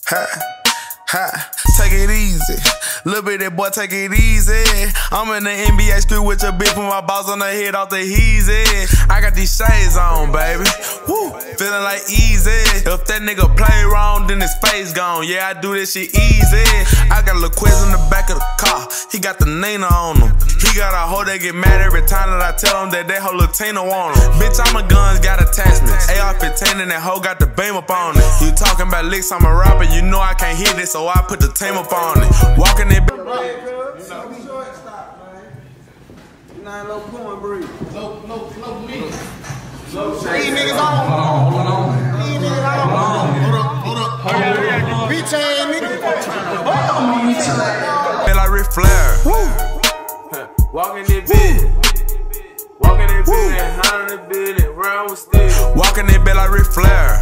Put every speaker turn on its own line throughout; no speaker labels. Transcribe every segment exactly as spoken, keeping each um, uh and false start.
Ha, ha, take it easy. Little bit that boy, take it easy. I'm in the N B A school with your bitch, put my balls on the head off the heezy. I got these shades on, baby. Woo, feeling like easy. If that nigga play wrong, then his face gone. Yeah, I do this shit easy. I got a little quiz in the back of the car. He got the Nina on him. He got a hoe that get mad every time that I tell him that that hoe Latina want him. Bitch, I'm a guns, got attachments. A R fifteen and that hoe got the beam up on it. You talking about licks, I'm a rapper, you know I can't hit it, so I put the team up on it. Walking it.
Nine low corn breed.
Low, low, low me.
These niggas on.
Hold on, hold on.
These niggas on.
Hold up, hold up, hold up.
Bitch ass nigga.
Feel like Ric Flair.
Walking this bitch. Walking this bitch and hundred billion round with still.
Walking it bit like Ric Flair.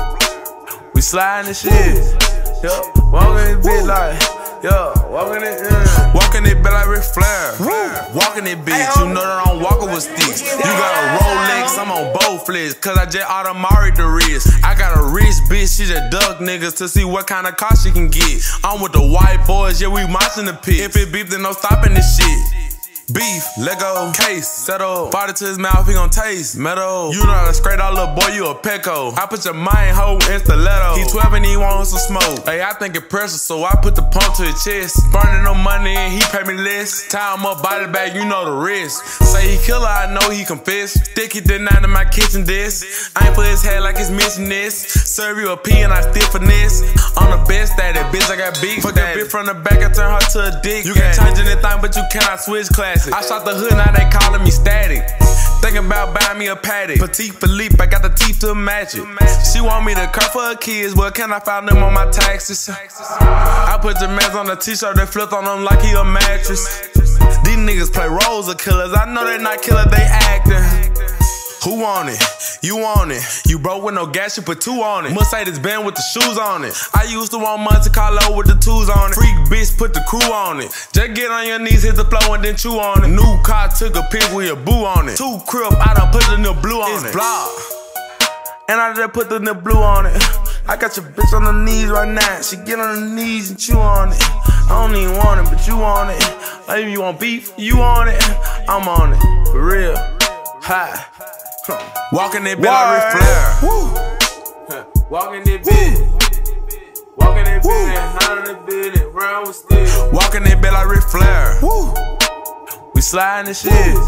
We sliding the shit. Yup. Walking this bitch like. Yo, walking it, yeah. Walking it, bit like Ric Flair. Walking it, bitch, you know that I'm walking with sticks. You got a Rolex, I'm on both flicks, cause I just automaried the wrist. I got a rich bitch, she just duck niggas to see what kind of car she can get. I'm with the white boys, yeah, we marching the pit. If it beep, then no stopping this shit. Beef, Lego, case, settle. Body to his mouth, he gon' taste metal. You know how to scrape out, little boy, you a Petco. I put your mind hoe in stiletto. He twelve and he wants some smoke. Hey, I think it pressure, so I put the pump to his chest. Burning no money and he pay me less. Tie him up, body bag, you know the risk. Say he killer, I know he confess. Stick he did not in my kitchen desk. I ain't put his head like it's missing this. Serve you a P and I still finesse. I'm the best at it, bitch, I got big. Fuck that bitch from the back, I turn her to a dick. You can change anything, but you cannot switch class. I shot the hood, now they calling me static. Thinking about buying me a paddock. Petite Philippe, I got the teeth to match it. She want me to curse for her kids, well, can I file them on my taxes? I put your mans on the t-shirt and flipped on them like he a mattress. These niggas play roles of killers, I know they not killers, they acting. Who want it? You want it. You broke with no gas, you put two on it. Mercedes Benz with the shoes on it. I used to want Monte Carlo with the twos on it. Freak bitch, put the crew on it. Just get on your knees, hit the floor and then chew on it. New car, took a pic with a boo on it. Two crib, I done put the new blue on it. It's block. And I just put the new blue on it. I got your bitch on her knees right now. She get on her knees and chew on it. I don't even want it, but you want it. Maybe you want beef, you want it. I'm on it, for real. Hi. Walking it bit like Ric Flair.
Walking this bitch. Walking this bitch and hundred billion round with still.
Walking it bit like Ric Flair. We sliding the shit.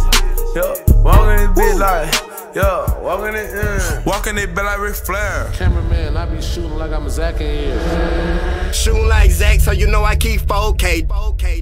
Yo, walking it bit like, yo, walking it, yeah. Walking it bit like Ric Flair.
Cameraman, I be shooting like I'm a Zach in here.
Shooting like Zach, so you know I keep four K.